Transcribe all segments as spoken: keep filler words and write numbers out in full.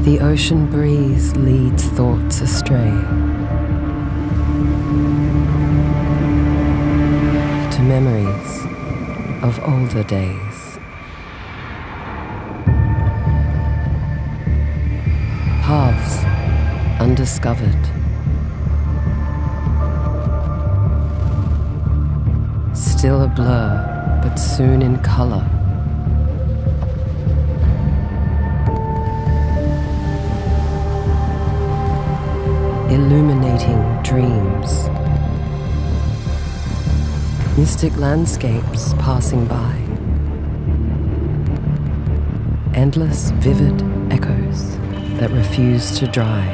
The ocean breeze leads thoughts astray to memories of older days. Paths undiscovered, still a blur, but soon in color. Illuminating dreams, mystic landscapes passing by, endless vivid echoes that refuse to dry,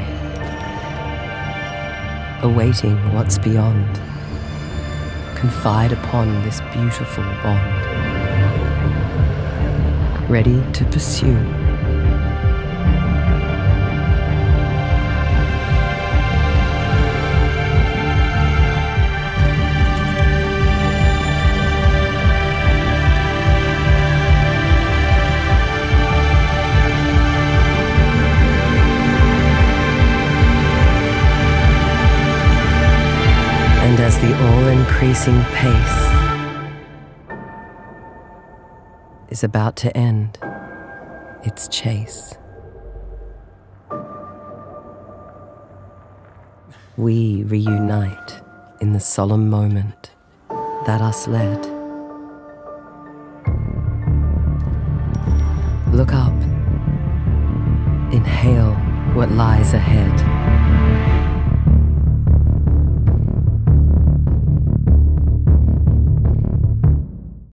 awaiting what's beyond. Confide upon this beautiful bond, ready to pursue. And as the all-increasing pace is about to end its chase, we reunite in the solemn moment that us led. Look up, inhale what lies ahead.